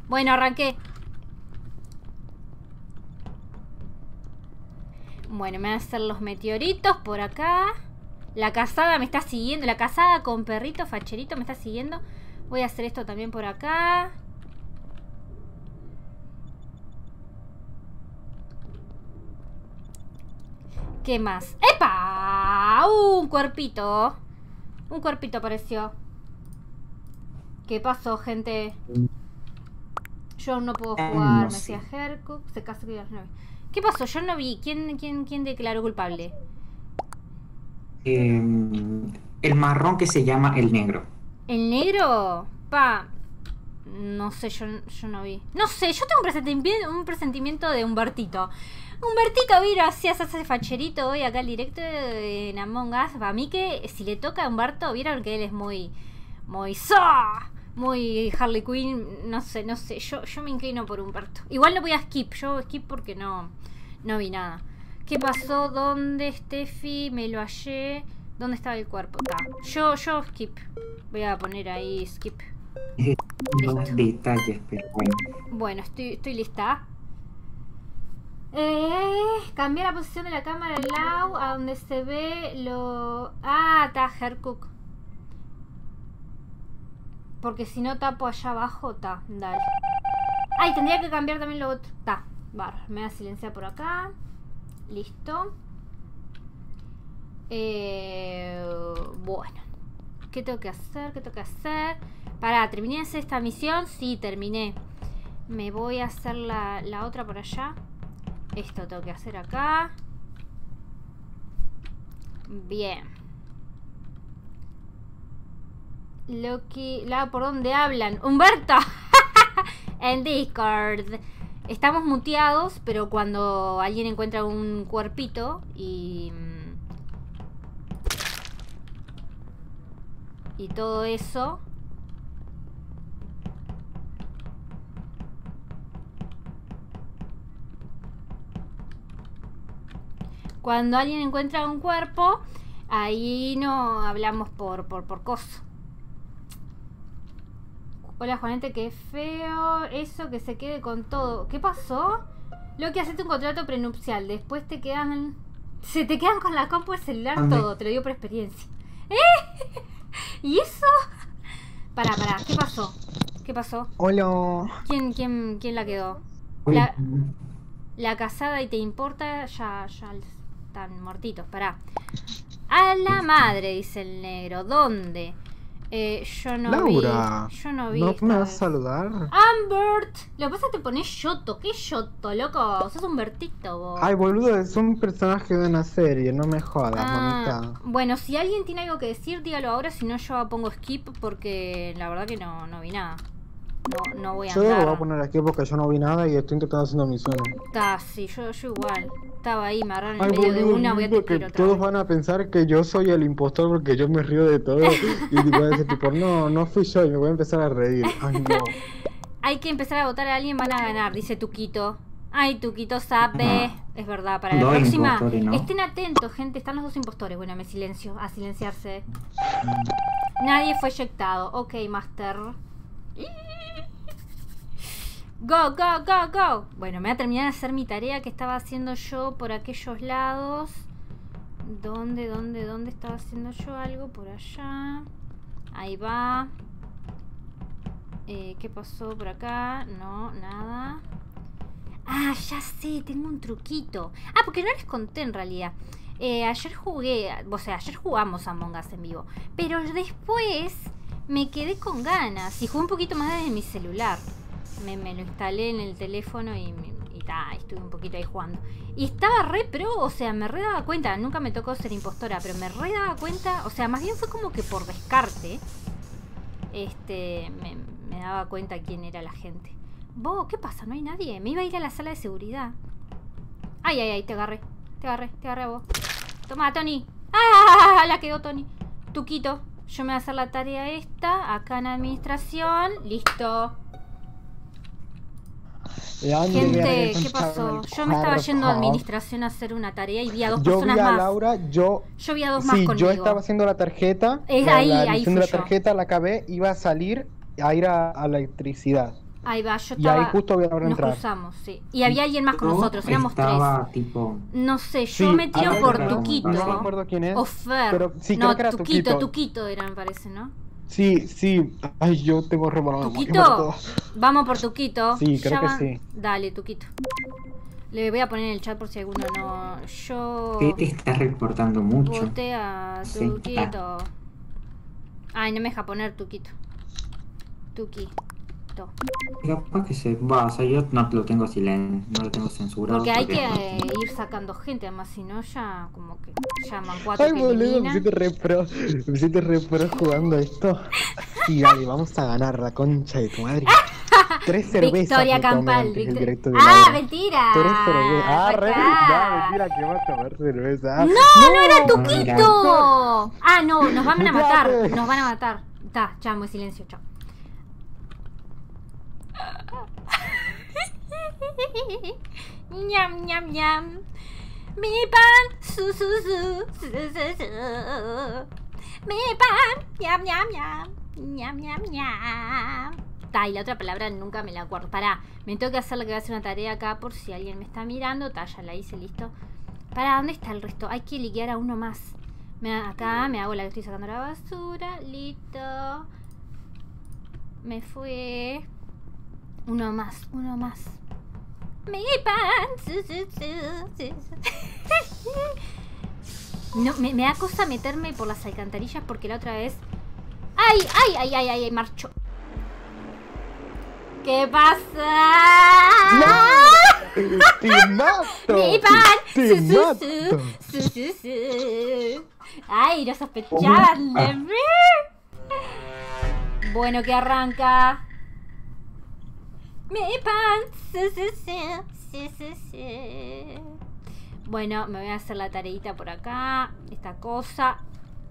Bueno, arranqué. Bueno, me van a hacer los meteoritos por acá. La casada me está siguiendo. La casada con perrito, facherito me está siguiendo. Voy a hacer esto también por acá. ¿Qué más? ¡Epa! Un cuerpito. Un cuerpito apareció. ¿Qué pasó, gente? Yo no puedo jugar, no me sé. decía Hercook. Se casó con las 9. ¿Qué pasó? Yo no vi. ¿Quién declaró culpable? El marrón que se llama el negro. ¿El negro? Pa. No sé, yo no vi. No sé, yo tengo un presentimiento de Humbertito. Humbertito vino así a hacerse facherito hoy acá al directo en Among Us. Para mí que si le toca a Humberto, vieron que él es muy Harley Quinn. No sé. Yo me inclino por Humberto. Igual no voy a skip. Yo skip porque no vi nada. ¿Qué pasó? ¿Dónde, Steffi? Me lo hallé. ¿Dónde estaba el cuerpo? Yo skip. Voy a poner ahí skip. Más detalles, pero bueno. Bueno, estoy lista. Cambiar la posición de la cámara al lado a donde se ve lo... Ah, está Hercook. Porque si no tapo allá abajo, está, dale. Ay, tendría que cambiar también lo otro. Está, barra. Me voy a silenciar por acá. Listo. Bueno. ¿Qué tengo que hacer? Pará, ¿terminé esta misión? Sí, terminé. Me voy a hacer la otra por allá. Esto tengo que hacer acá. Bien. Loki... ¿Por dónde hablan? ¡Humberto! En Discord. Estamos muteados, pero cuando alguien encuentra un cuerpito y todo eso... Cuando alguien encuentra un cuerpo, ahí no hablamos por coso. Hola, Juanete, qué feo eso que se quede con todo. ¿Qué pasó? Lo que hacete un contrato prenupcial. Después se te quedan con la compu, el celular, todo. Te lo digo por experiencia. ¿Y eso? Pará, ¿qué pasó? Hola. ¿Quién la quedó? La casada y te importa, ya están muertitos, pará. A la madre, dice el negro. ¿Dónde? Yo no Laura, vi. Yo no vi. ¿no me vas a saludar? Ambert. Lo que pasa es que te pones Yoto. ¿Qué Yoto, loco? Sos un Bertito, vos. Ay, boludo, es un personaje de una serie, no me jodas, mamita. Bueno, si alguien tiene algo que decir, dígalo ahora. Si no, yo pongo skip porque la verdad que no vi nada. No voy a andar. Yo lo voy a poner aquí porque yo no vi nada y estoy intentando haciendo misiones. Sí, yo igual. Estaba ahí, me agarraron en medio de una, voy a tener que ir otra todos vez. van a pensar que yo soy el impostor porque yo me río de todo. Y voy a decir tipo, no fui yo y me voy a empezar a reír. Ay, no. Hay que empezar a votar a alguien, van a ganar, dice Tuquito. Ay, Tuquito sabe. Es verdad, para la próxima. Impostores, ¿no? Estén atentos, gente, están los dos impostores. Bueno, me silencio, a silenciarse. Nadie fue eyectado. Ok, Master. Go. Bueno, me voy a terminar de hacer mi tarea que estaba haciendo yo por aquellos lados. ¿Dónde estaba haciendo yo algo? Por allá. Ahí va. ¿Qué pasó por acá? No, nada. Ah, ya sé, tengo un truquito. Porque no les conté en realidad. Ayer jugamos a Among Us en vivo. Pero después me quedé con ganas y jugué un poquito más desde mi celular. Me lo instalé en el teléfono y estuve un poquito ahí jugando. Y estaba re pro, o sea, me re daba cuenta. Nunca me tocó ser impostora, pero me re daba cuenta. O sea, más bien fue como que por descarte. Me daba cuenta quién era la gente. Vos, ¿qué pasa? ¿No hay nadie? Me iba a ir a la sala de seguridad. Ay, te agarré a vos. Toma, Tony. ¡Ah! La quedó Tony. Tuquito. Yo me voy a hacer la tarea esta. Acá en administración. Listo. Gente, ¿qué pasó? Yo me estaba yendo a administración a hacer una tarea y vi a dos personas más. Laura, yo vi a dos más conmigo. Yo estaba haciendo la tarjeta. Ahí haciendo fui la yo. tarjeta, la acabé, iba a salir a ir a la electricidad. Ahí va, yo Y ahí estaba... justo voy a Nos entrar. cruzamos, sí. Y había alguien más con Yo nosotros, éramos estaba tres. tipo. No sé, yo Sí, me tiro había por otra, Tuquito. no me acuerdo quién es. O Fer. Pero sí, no, creo que era Tuquito. Tuquito era, me parece, ¿no? Sí, sí. Ay, yo tengo re mala memoria para ¿Tuquito? todo. Vamos por Tuquito. Sí, creo Ya que va. sí. Dale, Tuquito. Le voy a poner en el chat por si alguno no... Yo... ¿Qué te estás reportando mucho? Voté a Sí, Tuquito. Ay, no me deja poner Tuquito. Tuquito. Capaz que se va, o sea, yo no lo tengo no lo tengo censurado. Porque hay que ir sacando gente, además, si no ya como que llaman 4 Ay, que boludo, me eliminan. siento re pro. Me siento re pro jugando esto. Sí, dale, vamos a ganar la concha de tu madre. 3 cervezas. Victoria me tomé Campal. antes del directo de ¡Ah, Laura. mentira! 3 cervezas. Ah, re. Acá. No, mentira, que vas a tomar cerveza. ¡No era tu Tuquito! Ah, no, nos van a matar. Muteate. Nos van a matar. Está, ya, muy silencio, chao. Ñam, ñam, ñam. Mi pan, su, su, su, su, su, su. Mi pan, ñam, ñam, ñam. Ñam, ñam, ñam. Ta, y la otra palabra nunca me la acuerdo. Pará, me tengo que hacer la que voy a hacer una tarea acá por si alguien me está mirando. Ta, ya la hice, listo. Pará, ¿dónde está el resto? Hay que liquear a uno más. Acá me hago la que estoy sacando la basura. Listo. Me fue. Uno más, uno más. Mi pan. No, me da cosa meterme por las alcantarillas porque la otra vez. ¡Ay, ay, ay, ay, ay! Marcho. ¿Qué pasa? ¡Te mato! Mi pan. ¡Te mato! Ay, no sospechaban de mí. Bueno, que arranca. Mi pan. Bueno, me voy a hacer la tareita por acá. Esta cosa.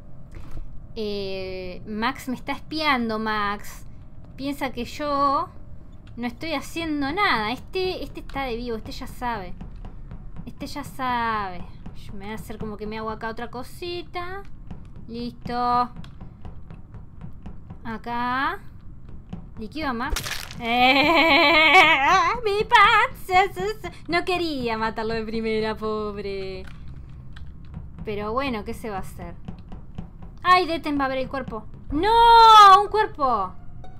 Max me está espiando, Max. Piensa que yo no estoy haciendo nada. Este está de vivo, este ya sabe. Este ya sabe. Yo me voy a hacer como que me hago acá otra cosita. Listo. Acá. Liquido a Max. Mi pan. No quería matarlo de primera, pobre. Pero bueno, ¿qué se va a hacer? ¡Ay, Deten va a ver el cuerpo! ¡No! ¡Un cuerpo!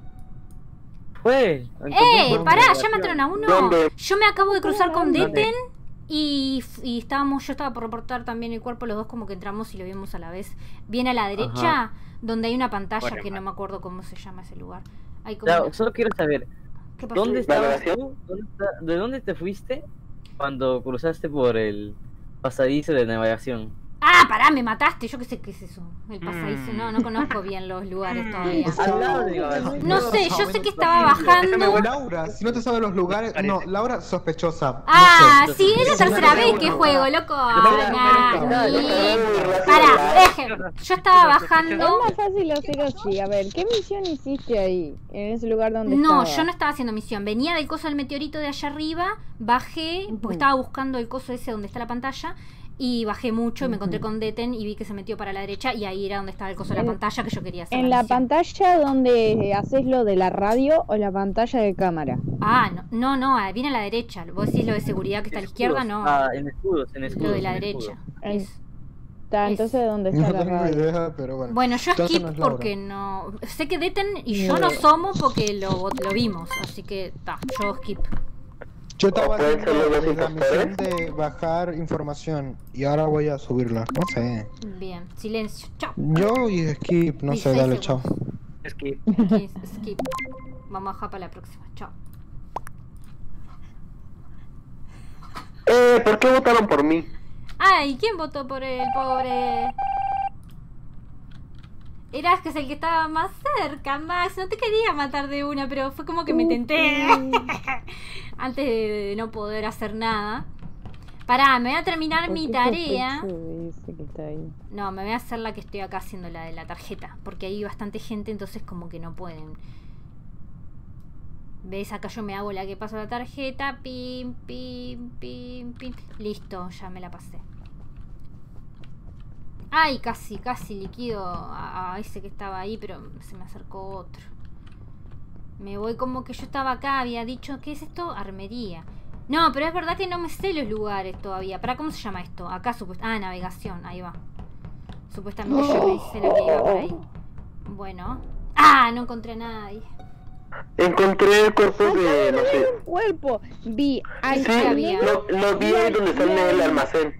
Fue. Pará, ya mataron a uno. ¿Dónde? Yo me acabo de cruzar con ¿Dónde? Deten y yo estaba por reportar también el cuerpo, los dos como que entramos y lo vimos a la vez. Viene a la derecha, Ajá. donde hay una pantalla Bueno, que no me acuerdo cómo se llama ese lugar. Hay como Ya, una- solo quiero saber, ¿Qué pasó? ¿dónde estabas tú? ¿De dónde te fuiste cuando cruzaste por el pasadizo de navegación? Ah, pará, me mataste. Yo qué sé qué es eso. El pasadizo. No conozco bien los lugares todavía. Al lado de navegación. No sé, yo sé que estaba bajando. Laura, si no te sabes los lugares. No, Laura sospechosa. Ah, no sé. sí, es la tercera vez que juego, loco. Pará, yo estaba bajando. Es más fácil hacer así. A ver, ¿qué misión hiciste ahí? En ese lugar donde No, estaba. yo no estaba haciendo misión. Venía del coso del meteorito de allá arriba, bajé, porque estaba buscando el coso ese donde está la pantalla. Y bajé mucho y me encontré con Deten y vi que se metió para la derecha y ahí era donde estaba el coso de la pantalla que yo quería hacer. ¿En la misión. pantalla donde haces lo de la radio o la pantalla de cámara? Ah, no, viene a la derecha. Vos decís lo de seguridad que está a la izquierda, no. Ah, en escudos, en escudos. Lo de la en derecha. escudos. Es- Está, entonces ¿dónde No está la tengo radio? idea, pero bueno. Bueno, yo Entonces skip no es Laura. porque no. Sé que Deten y yo no somos porque lo vimos. Así que, yo skip. Yo estaba ¿O pueden ser los dos haciendo la misión impostores? de bajar información y ahora voy a subirla. No sé. Bien, silencio. Chao. Yo y skip, no sé, 16 dale, chao. segundos. Es que Skip. Vamos a bajar para la próxima. Chao. ¿por qué votaron por mí? Ay, ¿quién votó por él, pobre? Eras que es el que estaba más cerca, Max. No te quería matar de una, pero fue como que me tenté. Antes de no poder hacer nada. Pará, me voy a terminar ¿Por mi qué tarea. sospecho de ese que está ahí? No, me voy a hacer la que estoy acá haciendo, la de la tarjeta. Porque hay bastante gente, entonces como que no pueden. ¿Ves? Acá yo me hago la que paso la tarjeta. Pim, pim, pim, pim. Listo, ya me la pasé. Ay, casi liquido a ese que estaba ahí, pero se me acercó otro. Me voy como que yo estaba acá, había dicho, ¿qué es esto? Armería. No, pero es verdad que no me sé los lugares todavía. ¿Para cómo se llama esto? Acá supuestamente... Ah, navegación, ahí va. Supuestamente yo me hice lo que iba por ahí. Bueno. ¡Ah! No encontré a nadie. Encontré el cuerpo de, no sé. Un cuerpo. Vi al Sí, había. lo vi ahí donde está en el almacén.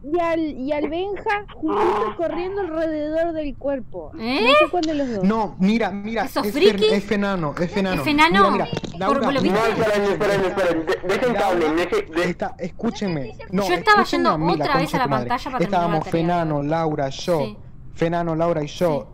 y al Benja juntitos corriendo alrededor del cuerpo. ¿Eh? No sé cuál de los dos. No, mira, ¿Eso friki? es Fenano, es Fenano. ¿Es Fenano? Mira, Laura, Por lo No, viste. esperen. Dejen que hablen. escúchenme. No, Yo estaba escúchenme yendo a mí, otra vez concha a la de tu madre. pantalla para terminar Estábamos la tarea. Fenano, Laura, yo. Sí. Fenano, Laura y yo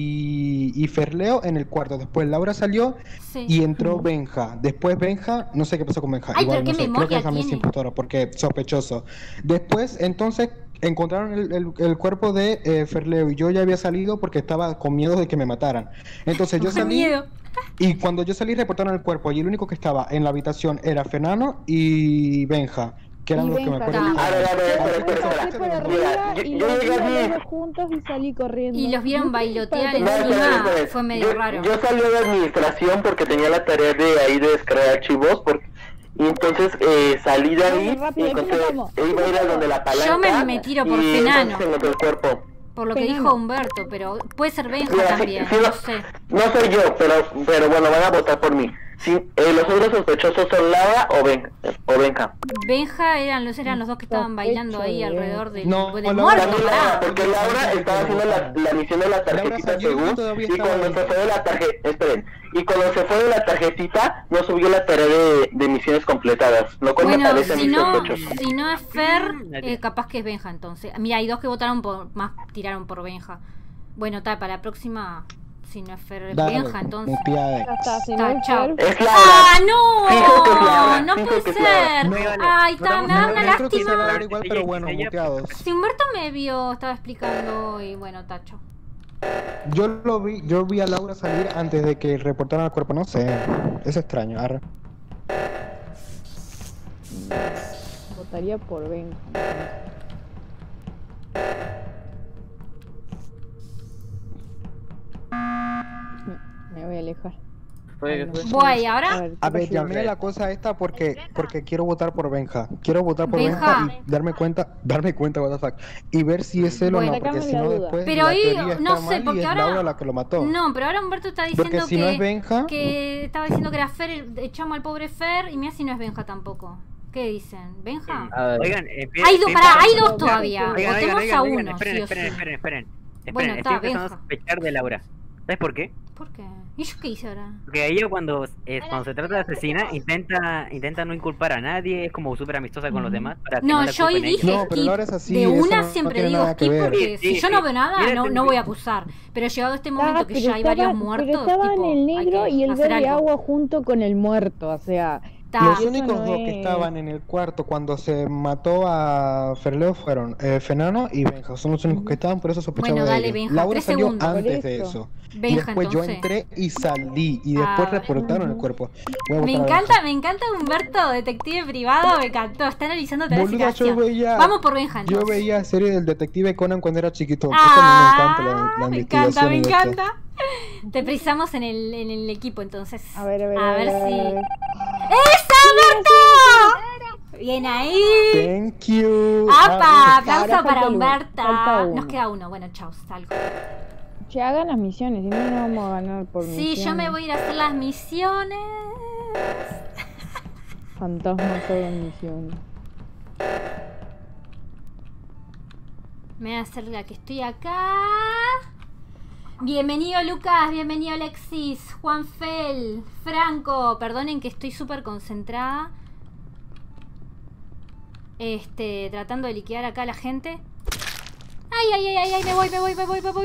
y Ferleo en el cuarto. Después Laura salió Sí. y entró Benja. Después Benja, no sé qué pasó con Benja. Ay, Igual pero no qué sé, creo memoria que también es tiene. impostora porque sospechoso. Después, entonces, encontraron el cuerpo de Ferleo y yo ya había salido porque estaba con miedo de que me mataran. Entonces yo Con salí miedo. y cuando yo salí reportaron el cuerpo y el único que estaba en la habitación era Fenano y Benja, que eran Y los que me Benja, acuerdo. sí. A ver, Yo espera. pasé por arriba Mira, y yo los vi llegué a los aquí. dos juntos y salí corriendo. Y los vieron bailotear No, encima. esperen. Fue medio raro. Yo salí de administración porque tenía la tarea de ahí de descargar archivos. Y entonces salí de ahí Vamos, rápido, y encontré, aquí nos vamos. iba a ir a donde la palanca. Yo me tiro por y Fenano. entonces encontré el cuerpo. Por lo que Fenano. dijo Humberto, pero puede ser Benja Mira, también, sí, no sé. No soy yo, pero bueno, van a votar por mí. Sí, los otros sospechosos son Laura o Benja. Benja eran los dos que estaban bailando ahí Sospecho de- alrededor del, No, del Laura muerto. También Laura, pará. porque Laura estaba haciendo la misión de la tarjetita salió y según, todavía y estaba cuando ahí. se fue de la tarjeta, esperen, y cuando se fue de la tarjetita, no subió la tarea de misiones completadas, lo cual me Bueno, parece a si mí no, sospechoso. si no es Fer, capaz que es Benja entonces. Mira, hay dos que votaron más tiraron por Benja. Bueno, tal, para la próxima, si no es Fer, es Dale, Benja entonces. muteada. Ya está, si Está, no es chao. Fer, Es Laura. ¡Ah, Fijo que es no! Laura, No fijo puede que es Laura. ser. No, Ay, está, me da una No creo que sea lástima. Laura igual, pero bueno, muteados. Si Humberto me vio, estaba explicando y bueno, tacho. Yo vi a Laura salir antes de que reportaran el cuerpo, no sé. Es extraño. Arre. votaría por Benja. Me voy a alejar. ¿Fue? Voy, ¿ahora? A ver, A ver, ¿qué pasó? llamé a la cosa esta porque quiero votar por Benja. Quiero votar por Benja. Benja y darme cuenta, what the fuck. Y ver si es él o Bueno. no, porque Sácame si la no duda. después Pero la ahí, teoría no está sé, mal y porque es ahora... Laura la que lo mató. No, pero ahora Humberto está Porque diciendo si no es Benja... que estaba diciendo que era Fer, echamos al pobre Fer y mira si no es Benja tampoco. ¿Qué dicen? ¿Benja? A ver. Oigan, Hay dos, pará, hay dos Oigan, todavía. Votemos a uno, esperen, sí o esperen, sí. esperen. Bueno, Estoy está, empezando a Benja. sospechar de Laura. ¿Sabes por qué? ¿Por qué? ¿Y yo qué hice ahora? Porque ella cuando se trata de asesina intenta no inculpar a nadie, es como súper amistosa con los demás para que No, la yo hoy culpen a ella. dije No, pero skip. Laura es así, De eso una no siempre tiene digo nada que skip ver. porque Sí, si yo no sí. veo nada, Mira, no voy a acusar. Pero llegado este momento que pero ya hay varios estaba- muertos, pero estaban tipo, el hay negro que y el hacer verde algo. agua junto con el muerto, o sea, Está. Los eso únicos no dos que es- estaban en el cuarto cuando se mató a Ferleo fueron Fenano y Benja. Son los únicos que estaban, por eso sospechaba Bueno, de dale, ellos. Benja, Laura 3 salió segundos. antes Por de eso. eso. Y Benja, después yo entonces. entré y salí. Y después Ah, reportaron el cuerpo. Voy a Me votar a Benja. encanta Humberto, detective privado, me encantó. Está analizando toda la Boluda, situación. Vamos por Benja Yo entonces. veía serie del detective Conan cuando era chiquito. Eso Ah, a mí me encanta la me investigación. y esto. encanta. Te precisamos en el equipo entonces. A ver, a ver, A ver si. ver. ¡Esa, Humberto! Bien ahí. Thank you. ¡Apa! Ah, Aplauso Ahora para falta uno, Humberta. falta uno. Nos queda uno. Bueno, chao, salgo. Che, hagan las misiones, si no, no vamos a ganar por misiones. Sí, yo me voy a ir a hacer las misiones. Fantasmas hagan misiones. Me voy a hacer la que estoy acá. Bienvenido Lucas, bienvenido Alexis, Juan Fel, Franco. Perdonen que estoy súper concentrada. Tratando de liquidar acá a la gente. Ay, me voy. Corre,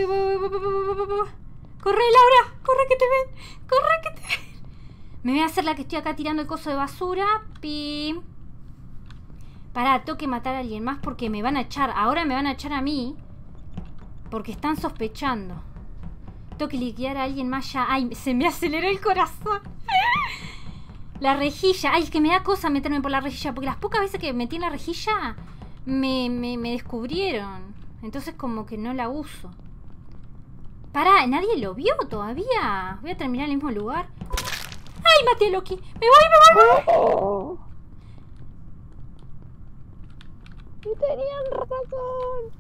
Laura, corre que te ven. Me voy a hacer la que estoy acá tirando el coso de basura. Pim. Pará, tengo que matar a alguien más porque me van a echar. Ahora me van a echar a mí. Porque están sospechando. Tengo que liquidar a alguien más ya. Ay, se me aceleró el corazón. La rejilla. Ay, es que me da cosa meterme por la rejilla. Porque las pocas veces que metí en la rejilla me descubrieron. Entonces como que no la uso. Pará, nadie lo vio todavía. Voy a terminar en el mismo lugar. ¡Ay, maté a Loki! ¡Me voy! Oh. Y tenían razón.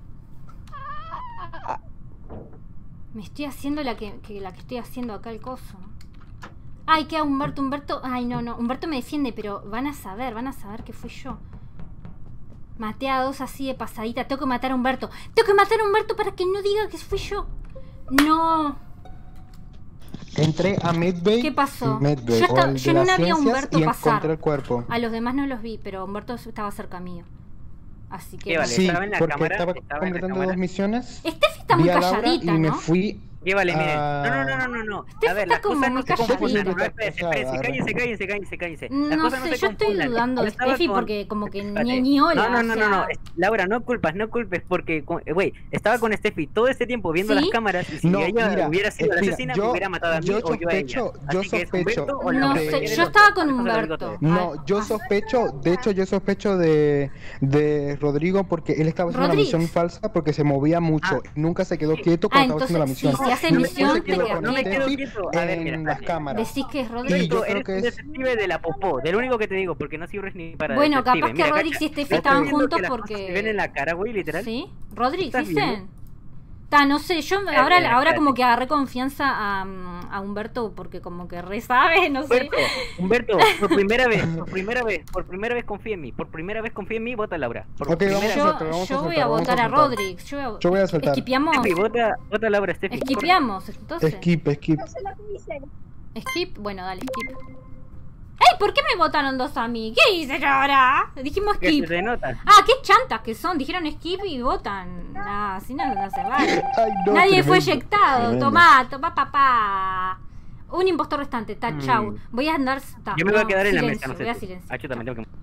Me estoy haciendo la que estoy haciendo acá el coso. Ay, queda Humberto. Ay, no. Humberto me defiende, pero van a saber que fui yo. Maté a 2 así de pasadita. Tengo que matar a Humberto. Tengo que matar a Humberto para que no diga que fui yo. No. Entré a Medbay. ¿Qué pasó? Medbay, Yo no vi a Humberto y pasar. encontré el cuerpo. A los demás no los vi, pero Humberto estaba cerca mío. Así que... ¿Qué vale? Sí, Estaba en la porque cámara, estaba estaba en la completando cámara. 2 misiones. Steffi está muy Vi a Laura calladita, y me ¿no? fui. Llévale, miren. Ah. No. Steffi A ver, está las como cosas muy no se confundan. No, calladita. espérense. Cállense. Las No cosas sé, se yo estoy confundan. dudando de Estaba Steffi con- porque como que Espérate. ni hola. No. o sea, Laura, no culpes, porque, güey, estaba con Steffi todo este tiempo viendo ¿Sí? las cámaras y si No, ella mira, hubiera sido la mira, asesina, yo- me hubiera matado a mí yo o yo a ella. sospecho- Así yo que es sospecho Humberto o No Laura. sé, de- yo estaba con Eso se lo digo Humberto. todo. No, yo sospecho, de hecho yo sospecho de Rodrigo porque él estaba haciendo Rodríguez. la misión falsa porque se movía mucho, nunca se quedó quieto Ah, cuando estaba haciendo la entonces, misión. sí, si hace Y después misión, se te quedó quedas con No me quedo Steffi quieto. A ver, mira, en las espérate. cámaras. Decís que es Y Rodríguez. yo Tú creo eres que un es- detective de la popó, de lo único que te digo, porque no sirves ni para Bueno, detective. capaz que Mira, Rodríguez y cacha, Steffi estoy estaban viendo juntos que las cosas porque... se ven en la cara, güey, literal. ¿Sí? ¿Rodríguez ¿Estás dicen? No sé, yo mira, ahora espérate. como que agarré confianza a Humberto porque como que re sabe, no sé. Humberto, por primera vez confía en mí. Por primera vez confía en mí, vota a Laura. Por Ok, primera vamos a vez. saltar, vamos a Yo voy saltar, a vamos a votar a saltar. Rodríguez. Yo voy a saltar. Esquipiamos. Steffi, vota a Laura, Steffi. Esquipiamos, entonces. Skip. Skip, bueno, dale, skip. ¡Ey! ¿Por qué me votaron 2 a mí? ¿Qué hice yo ahora? Dijimos Que skip. se te nota. Ah, qué chantas que son. Dijeron skip y votan. Nah, así no se vale. Ay, no, Nadie fue tremendo, eyectado. tremendo. Tomá, papá. Un impostor restante. Está, chau. Voy a andar. Yo me voy a quedar en la mesa, no Voy sé. a tú. silenciar. Ah, yo también tengo que.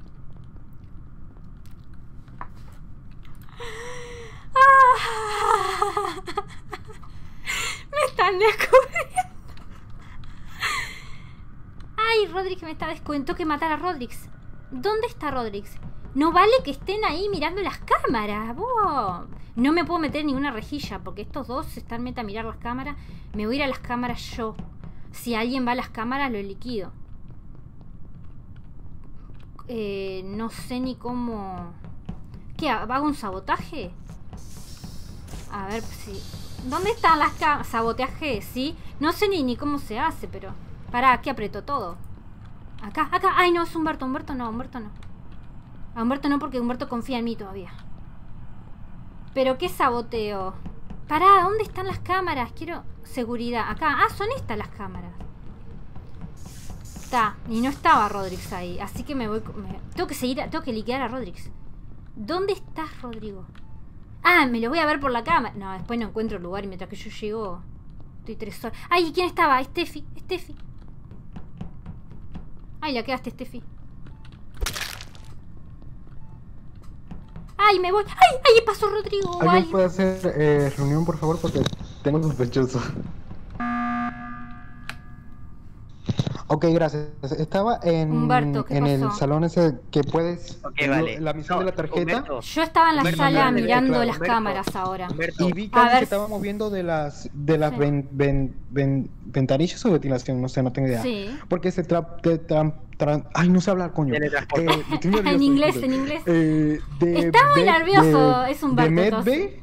Me están descubriendo. Ay, Rodríguez me está descubriendo. Tengo que matar a Rodríguez. ¿Dónde está Rodríguez? No vale que estén ahí mirando las cámaras. Vos. No me puedo meter en ninguna rejilla porque estos dos están meta a mirar las cámaras. Me voy a ir a las cámaras yo. Si alguien va a las cámaras, lo liquido. No sé ni cómo... ¿Qué? ¿Hago un sabotaje? A ver si... ¿Dónde están las cámaras? ¿Sabotaje? Sí. No sé ni cómo se hace, pero... Pará, aquí apretó todo. Acá. Ay, no, es Humberto. Humberto no. A Humberto no, porque Humberto confía en mí todavía. ¿Pero qué saboteo? Pará, ¿dónde están las cámaras? Quiero seguridad. Acá. Ah, son estas las cámaras. Está. Y no estaba Rodríguez ahí. Así que me voy... Tengo que seguir... Tengo que liquidar a Rodríguez. ¿Dónde estás, Rodrigo? Ah, me lo voy a ver por la cámara. No, después no encuentro lugar y mientras que yo llego... Estoy 3 horas. Ay, ¿quién estaba? Steffi. Ay, ya quedaste, Steffi. Ay, me voy. Ay, ahí pasó Rodrigo. ¿Alguien Ay. puede hacer reunión, por favor? Porque tengo sospechoso. Ok, gracias. Estaba en Humberto, ¿qué el pasó? salón ese que puedes... Ok, vale. La misión No, de la tarjeta. Humberto, Yo estaba en la Humberto, sala Humberto, mirando claro, las Humberto. cámaras ahora. Humberto, Y vi que A alguien ver. se estaba moviendo de las Sí. ventanillas o ventilación, no sé, no tengo idea. Sí. Porque se ay, no sé hablar, coño. Teletransporte. Estoy nervioso, En inglés, disculpe. en inglés. Está Muy nervioso. Es Humberto. De entonces.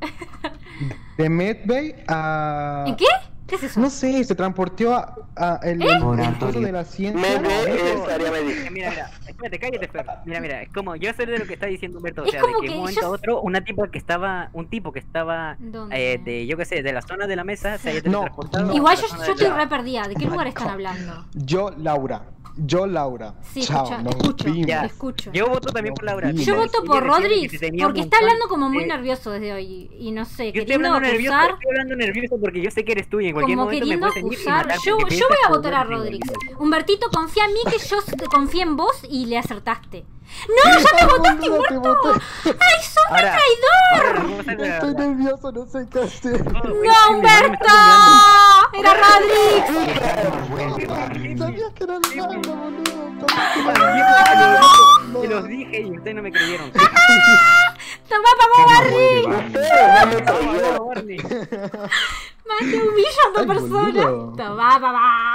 Medbay a... ¿En qué? ¿Qué es eso? No sé, se transportó a el coso de la ciencia. Mede es área médica. Mira, espérate, cállate, Fer. Mira, es como, yo sé de lo que está diciendo Humberto, o Es sea, de como que en que un momento a ellos- otro, un tipo que estaba, ¿Dónde? yo qué sé, de la zona de la mesa, se haya No, teletransportado. no. Igual a la yo zona estoy de la- re perdida. ¿De qué lugar están hablando? Yo, Laura. Sí, Chao, escucha, nos escucho, vimos. Ya. escucho. Yo voto también por Laura. Yo Yo Como voto Ella por decía que Rodríguez, tenía porque un está montón hablando como muy de- nervioso desde hoy. Y no sé, Yo estoy queriendo hablando nervioso, acusar. estoy hablando nervioso porque yo sé que eres tú y en cualquier Como momento me queriendo puedes venir y acusar. matar Yo porque voy piensas a que votar a Humberto Rodríguez. es igual. Humbertito, confía en mí que yo confío en vos y le acertaste. ¡No! ¡Ya me votaste, Humberto! ¡Ay, sos un Ahora, traidor! ahora, vamos a ver, Estoy nervioso, no sé qué hacer. ¡No, Humberto! ¡Era Rodríguez! Sabía que era Laura, boludo. Se los dije y ustedes no me creyeron. ¡Toma, vamos, Barry! Ustedes no me creyeron. Barney. Más de un millón de Ay, personas. boludo. Toma, papá.